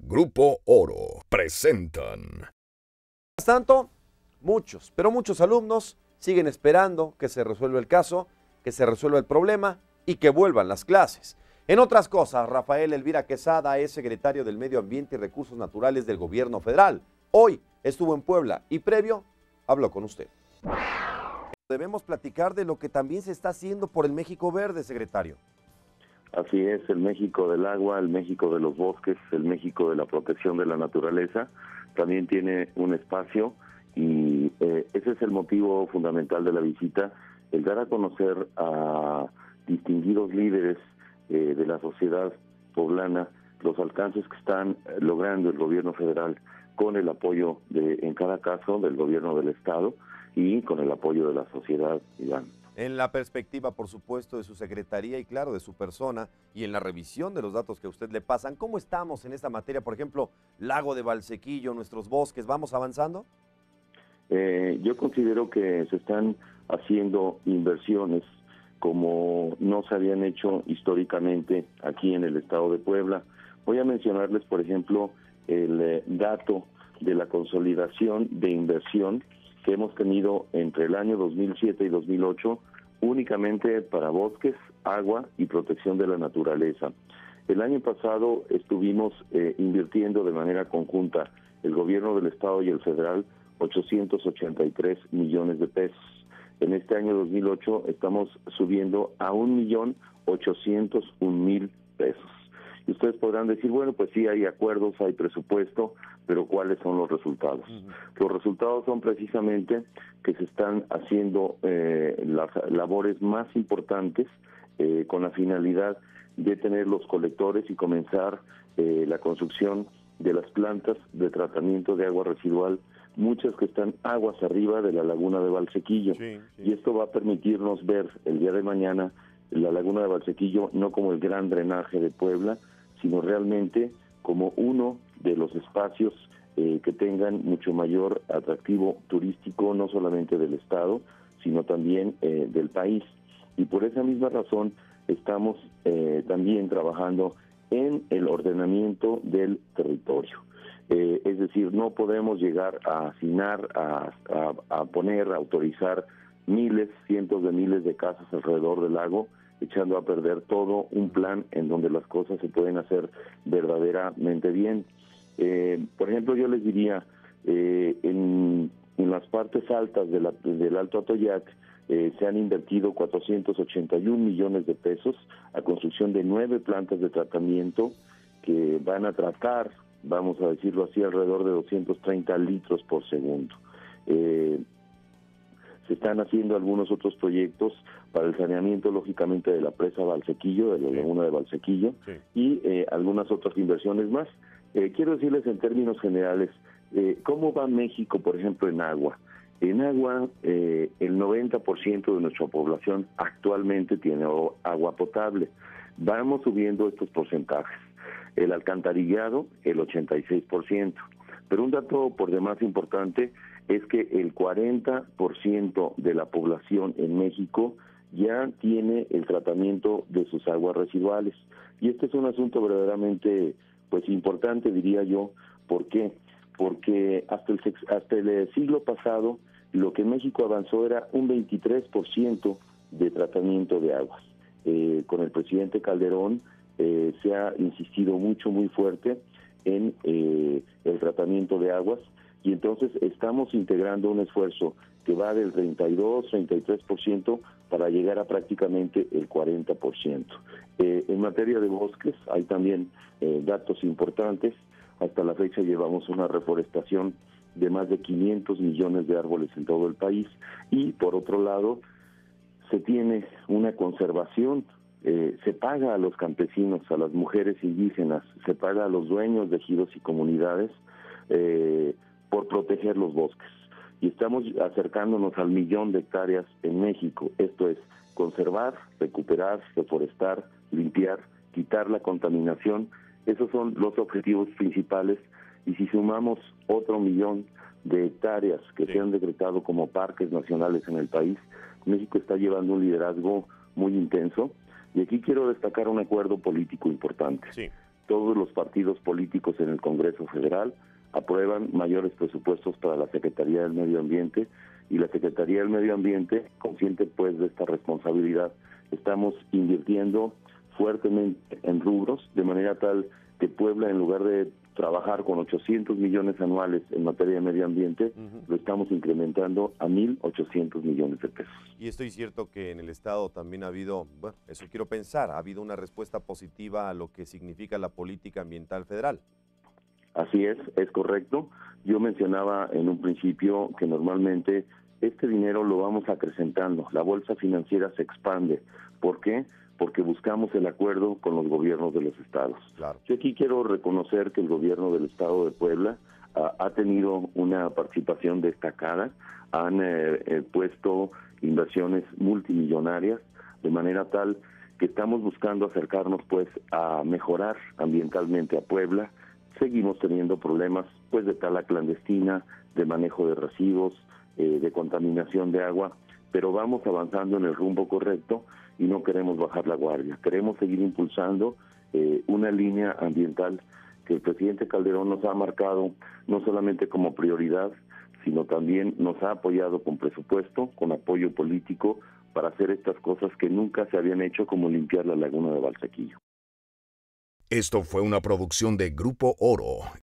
Grupo Oro presentan. Mientras tanto, muchos, pero muchos alumnos siguen esperando que se resuelva el caso, que se resuelva el problema y que vuelvan las clases. En otras cosas, Rafael Elvira Quesada es secretario del Medio Ambiente y Recursos Naturales del Gobierno Federal. Hoy estuvo en Puebla y previo habló con usted. Debemos platicar de lo que también se está haciendo por el México Verde, secretario. Así es, el México del agua, el México de los bosques, el México de la protección de la naturaleza, también tiene un espacio y ese es el motivo fundamental de la visita, el dar a conocer a distinguidos líderes de la sociedad poblana los alcances que están logrando el gobierno federal con el apoyo, en cada caso, del gobierno del estado y con el apoyo de la sociedad, Iván. En la perspectiva, por supuesto, de su secretaría y, claro, de su persona, y en la revisión de los datos que a usted le pasan, ¿cómo estamos en esta materia? Por ejemplo, Lago de Valsequillo, nuestros bosques, ¿vamos avanzando? Yo considero que se están haciendo inversiones como no se habían hecho históricamente aquí en el estado de Puebla. Voy a mencionarles, por ejemplo, el dato de la consolidación de inversión que hemos tenido entre el año 2007 y 2008 únicamente para bosques, agua y protección de la naturaleza. El año pasado estuvimos invirtiendo de manera conjunta el gobierno del estado y el federal 883 millones de pesos. En este año 2008 estamos subiendo a 1.801.000 pesos. Y ustedes podrán decir, bueno, pues sí, hay acuerdos, hay presupuesto, pero ¿cuáles son los resultados? Los resultados son precisamente que se están haciendo las labores más importantes con la finalidad de tener los colectores y comenzar la construcción de las plantas de tratamiento de agua residual, muchas que están aguas arriba de la laguna de Valsequillo. Sí. Y esto va a permitirnos ver el día de mañana la laguna de Valsequillo no como el gran drenaje de Puebla, sino realmente como uno de los espacios que tengan mucho mayor atractivo turístico, no solamente del estado, sino también del país. Y por esa misma razón estamos también trabajando en el ordenamiento del territorio. Es decir, no podemos llegar a hacinar, a poner, a autorizar miles, cientos de miles de casas alrededor del lago, echando a perder todo un plan en donde las cosas se pueden hacer verdaderamente bien. Por ejemplo, yo les diría, en las partes altas del Alto Atoyac se han invertido 481 millones de pesos a construcción de 9 plantas de tratamiento que van a tratar, vamos a decirlo así, alrededor de 230 litros por segundo. Se están haciendo algunos otros proyectos para el saneamiento, lógicamente, de la presa Valsequillo, de la laguna de Valsequillo, y algunas otras inversiones más. Quiero decirles en términos generales, ¿cómo va México, por ejemplo, en agua? En agua, el 90% de nuestra población actualmente tiene agua potable. Vamos subiendo estos porcentajes. El alcantarillado, el 86%. Pero un dato por demás importante es que el 40% de la población en México ya tiene el tratamiento de sus aguas residuales. Y este es un asunto verdaderamente pues importante, diría yo. ¿Por qué? Porque hasta el siglo pasado lo que México avanzó era un 23% de tratamiento de aguas. Con el presidente Calderón se ha insistido mucho, muy fuerte en el tratamiento de aguas, y entonces estamos integrando un esfuerzo que va del 32-33% para llegar a prácticamente el 40%. En materia de bosques hay también datos importantes. Hasta la fecha llevamos una reforestación de más de 500 millones de árboles en todo el país, y por otro lado se tiene una conservación. Se paga a los campesinos, a las mujeres indígenas, se paga a los dueños de ejidos y comunidades por proteger los bosques. Y estamos acercándonos al 1.000.000 de hectáreas en México. Esto es conservar, recuperar, reforestar, limpiar, quitar la contaminación. Esos son los objetivos principales. Y si sumamos otro 1.000.000 de hectáreas que se han decretado como parques nacionales en el país, México está llevando un liderazgo muy intenso. Y aquí quiero destacar un acuerdo político importante. todos los partidos políticos en el Congreso Federal aprueban mayores presupuestos para la Secretaría del Medio Ambiente, y la Secretaría del Medio Ambiente, consciente pues de esta responsabilidad, estamos invirtiendo fuertemente en rubros, de manera tal que Puebla, en lugar de trabajar con 800 millones anuales en materia de medio ambiente, lo estamos incrementando a 1.800 millones de pesos. Y estoy cierto que en el Estado también ha habido, bueno, eso quiero pensar, ha habido una respuesta positiva a lo que significa la política ambiental federal. Así es correcto. Yo mencionaba en un principio que normalmente este dinero lo vamos acrecentando, la bolsa financiera se expande. ¿Por qué? Porque buscamos el acuerdo con los gobiernos de los estados. Claro. Yo aquí quiero reconocer que el gobierno del estado de Puebla ha tenido una participación destacada, han puesto inversiones multimillonarias, de manera tal que estamos buscando acercarnos pues a mejorar ambientalmente a Puebla. Seguimos teniendo problemas pues de tala clandestina, de manejo de residuos, de contaminación de agua, pero vamos avanzando en el rumbo correcto y no queremos bajar la guardia. Queremos seguir impulsando una línea ambiental que el presidente Calderón nos ha marcado no solamente como prioridad, sino también nos ha apoyado con presupuesto, con apoyo político para hacer estas cosas que nunca se habían hecho, como limpiar la laguna de Valsequillo. Esto fue una producción de Grupo Oro